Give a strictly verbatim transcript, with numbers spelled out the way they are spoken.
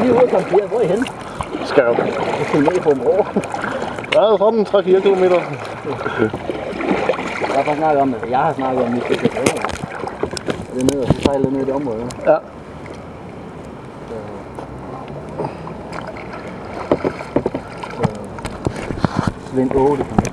lige ude og campere. Hvor er I henne? Skærp. Jeg skal ned på en bro. Ja, sådan tre fire kilometer. Jeg har faktisk snakket om, at jeg har snakket om, at vi skal til Brøndby. Det er nede, og så sejler ned i det område. Ja. Svend otte.